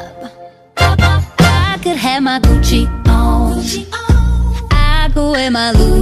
I could have my Gucci on, I could wear my Louis